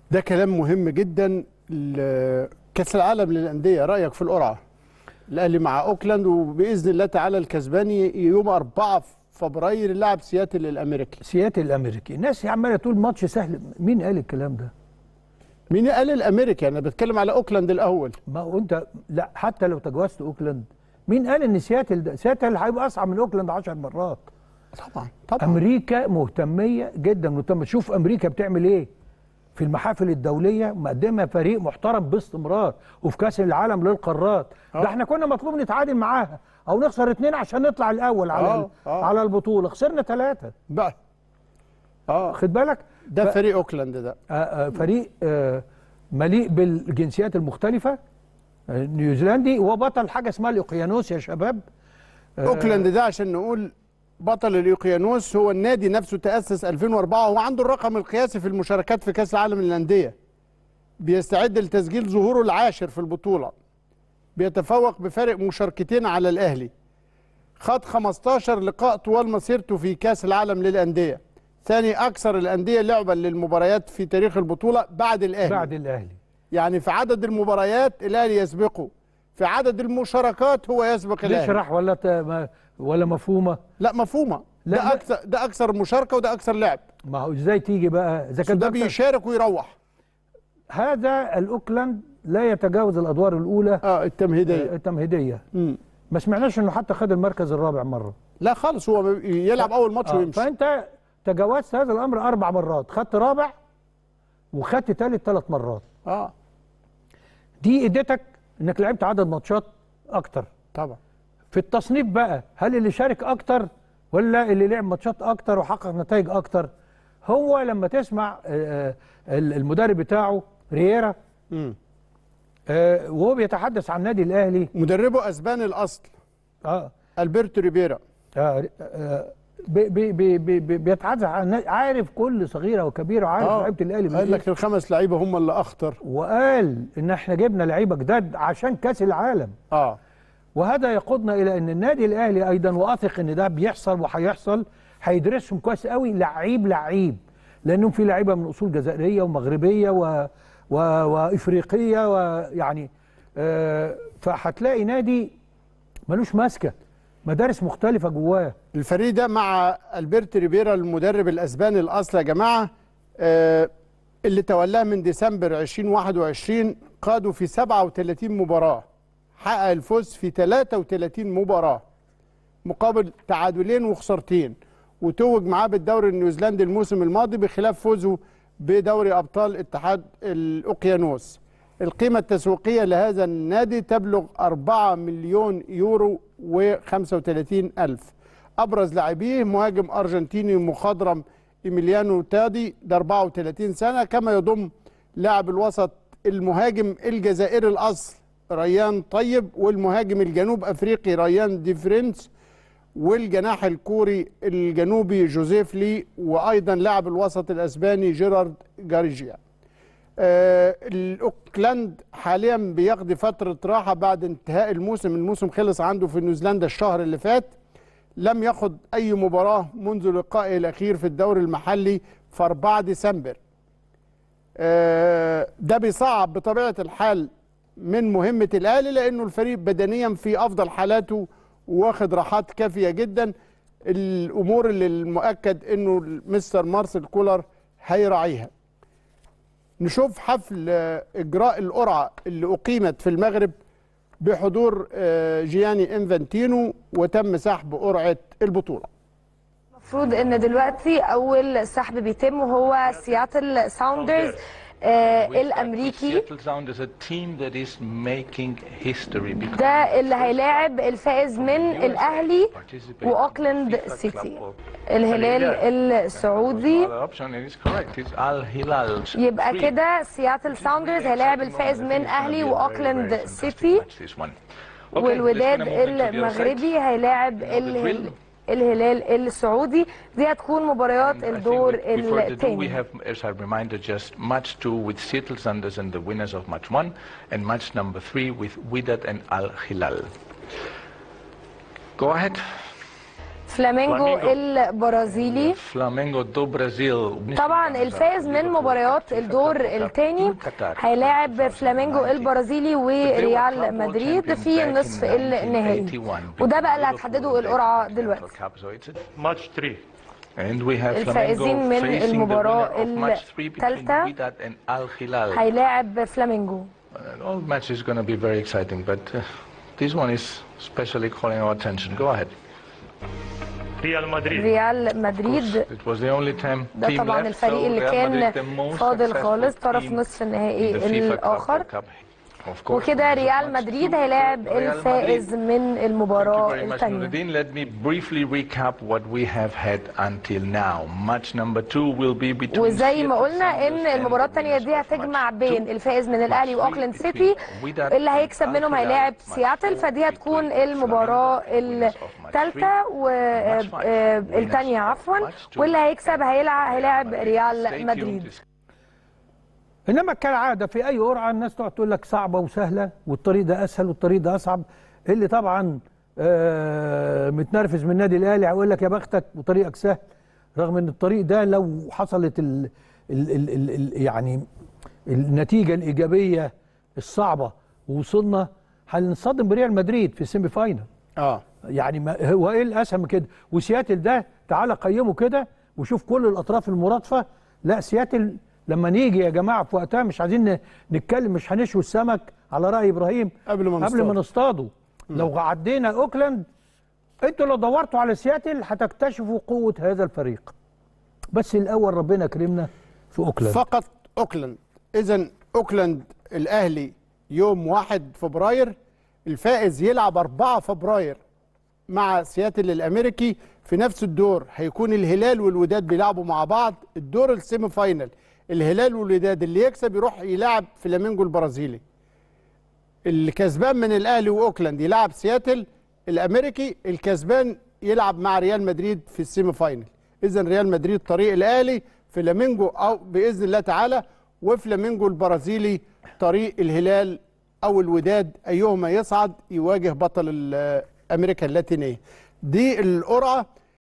ده كلام مهم جدا. كأس العالم للأندية، رأيك في القرعة؟ الأهلي مع أوكلاند، وبإذن الله تعالى الكسبان يوم 4 فبراير لاعب سياتل الأمريكي. سياتل الأمريكي، الناس عمالة تقول ماتش سهل. مين قال الكلام ده؟ مين قال الأمريكي؟ أنا بتكلم على أوكلاند الأول. ما هو أنت لا، حتى لو تجاوزت أوكلاند، مين قال إن سياتل هيبقى أصعب من أوكلاند 10 مرات؟ طبعا طبعا. أمريكا مهتمية جدا، مهتمة. شوف أمريكا بتعمل إيه في المحافل الدولية، مقدمة فريق محترم باستمرار، وفي كأس العالم للقارات. ده احنا كنا مطلوب نتعادل معاها أو نخسر 2 عشان نطلع الأول على البطولة، خسرنا 3 بقى. خد بالك، ده فريق أوكلاند ده فريق مليء بالجنسيات المختلفة، نيوزيلندي، وبطل حاجة اسمها الأوقيانوس يا شباب. أوكلاند ده عشان نقول بطل الأوقيانوس، هو النادي نفسه تأسس 2004، وهو عنده الرقم القياسي في المشاركات في كأس العالم للأندية. بيستعد لتسجيل ظهوره العاشر في البطولة، بيتفوق بفارق مشاركتين على الأهلي. خد 15 لقاء طوال مسيرته في كأس العالم للأندية، ثاني أكثر الأندية لعبا للمباريات في تاريخ البطولة بعد الأهلي. يعني في عدد المباريات الأهلي يسبقه، في عدد المشاركات هو يسبق الأهلي. نشرح ولا مفهومة؟ لا مفهومة. لا، ده أكثر مشاركة وده أكثر لعب. ما هو إزاي تيجي بقى إذا كان ده بيشارك ويروح؟ هذا الأوكلاند لا يتجاوز الأدوار الأولى التمهيدية. ما سمعناش إنه حتى خد المركز الرابع مرة. لا خالص، هو يلعب أول ماتش ويمشي. فأنت تجاوزت هذا الأمر 4 مرات، خدت رابع وخدت ثالث 3 مرات. دي اديتك انك لعبت عدد ماتشات اكتر. طبعا. في التصنيف بقى، هل اللي شارك اكتر ولا اللي لعب ماتشات اكتر وحقق نتائج اكتر؟ هو لما تسمع المدرب بتاعه رييرا وهو بيتحدث عن النادي الاهلي، مدربه اسباني الاصل، البرتو ريبيرا، بيتحدث عن، عارف كل صغيره وكبيره، وعارف لعيبه الاهلي. قال لك ال5 لعيبه هم اللي اخطر، وقال ان احنا جبنا لعيبه جداد عشان كاس العالم. وهذا يقودنا الى ان النادي الاهلي ايضا، واثق ان ده بيحصل وهيحصل، هيدرسهم كويس قوي لعيب، لانهم في لعيبه من اصول جزائريه ومغربيه وافريقيه، ويعني فهتلاقي نادي ملوش ماسكه، مدارس مختلفه جواه. الفريق ده مع البرتو ريبيرا المدرب الاسباني الاصل يا جماعه، اللي تولاه من ديسمبر 2021، قادوا في 37 مباراه، حقق الفوز في 33 مباراه مقابل تعادلين وخسارتين، وتوج معاه بالدوري النيوزيلندي الموسم الماضي، بخلاف فوزه بدوري ابطال اتحاد الاوقيانوس. القيمه التسويقيه لهذا النادي تبلغ 4 مليون يورو و35 ألف. أبرز لاعبيه مهاجم أرجنتيني مخضرم إيميليانو تادي، ده 34 سنة، كما يضم لاعب الوسط المهاجم الجزائري الأصل ريان طيب، والمهاجم الجنوب أفريقي ريان دي فرينس، والجناح الكوري الجنوبي جوزيف لي، وأيضا لاعب الوسط الأسباني جيرارد جاريجيا. الأوكلاند حاليا بيقضي فترة راحة بعد انتهاء الموسم خلص عنده في نيوزيلندا الشهر اللي فات، لم يخض أي مباراة منذ لقائه الأخير في الدوري المحلي في 4 ديسمبر. ده بيصعب بطبيعة الحال من مهمة الأهلي، لأنه الفريق بدنيا في أفضل حالاته واخد راحات كافية جدا، الأمور اللي المؤكد أنه مستر مارسيل كولر هيراعيها. نشوف حفل إجراء القرعة اللي أقيمت في المغرب بحضور جياني إنفانتينو، وتم سحب قرعة البطولة. المفروض ان دلوقتي اول سحب بيتم وهو سياتل ساوندرز الامريكي، ده اللي هيلاعب الفائز من الاهلي واوكلاند سيتي، الهلال السعودي. يبقى كده سياتل ساوندرز هيلاعب الفائز من اهلي واوكلاند سيتي، والوداد المغربي هيلاعب الهلال السعودي. دي هتكون مباريات الدور الثاني. We have, as I reminded, just match 2 with Seattle Sounders and the winners of match 1, and match number 3 with Wydad and Al Hilal. Go ahead. في فلامينجو البرازيلي. فلامينجو دو برازيل. طبعا الفائز من مباريات الدور الثاني هيلاعب فلامينجو البرازيلي وريال مدريد في النصف النهائي، وده بقى اللي هتحدده القرعه دلوقتي. الفائزين من المباراه الثالثه هيلاعب فلامينجو. All match is going to be very exciting, but this one is especially calling our attention. Go ahead. ريال مدريد It was the only time ده طبعا الفريق اللي كان فاضل خالص، طرف نصف النهائي الآخر، وكده ريال مدريد هيلاعب الفائز من المباراة الثانية. Let me briefly recap what we have had until now. Match number 2 will be between وزي ما قلنا ان المباراة الثانية دي هتجمع بين الفائز من الاهلي واوكلاند سيتي، اللي هيكسب منهم هيلاعب سياتل، فدي هتكون المباراة الثالثة والثانية عفوا، واللي هيكسب هيلاعب ريال مدريد. انما كالعاده في اي قرعه الناس تقعد تقول لك صعبه وسهله، والطريق ده اسهل والطريق ده اصعب. اللي طبعا متنرفز من النادي الاهلي هيقول لك يا بختك وطريقك سهل، رغم ان الطريق ده لو حصلت يعني النتيجه الايجابيه الصعبه ووصلنا هنصطدم بريال مدريد في السيمي فاينل. يعني ما هو ايه الاسهل من كده؟ وسياتل ده تعالى قيمه كده وشوف كل الاطراف المرادفه. لا سياتل لما نيجي يا جماعه في وقتها مش عايزين نتكلم، مش هنشوي السمك على راي ابراهيم قبل ما نصطاده. لو عدينا اوكلاند، انتوا لو دورتوا على سياتل هتكتشفوا قوه هذا الفريق. بس الاول ربنا كرمنا في اوكلاند، فقط اوكلاند. اذا اوكلاند الاهلي يوم 1 فبراير، الفائز يلعب 4 فبراير مع سياتل الامريكي في نفس الدور. هيكون الهلال والوداد بيلعبوا مع بعض الدور السيمي فاينل. الهلال والوداد اللي يكسب يروح يلعب فلامينجو البرازيلي. اللي كسبان من الاهلي واوكلاند يلعب سياتل الامريكي، الكسبان يلعب مع ريال مدريد في السيمي فاينل. اذا ريال مدريد طريق الاهلي، فلامينجو او باذن الله تعالى، وفلامينجو البرازيلي طريق الهلال او الوداد، ايهما يصعد يواجه بطل امريكا اللاتينيه. دي القرعه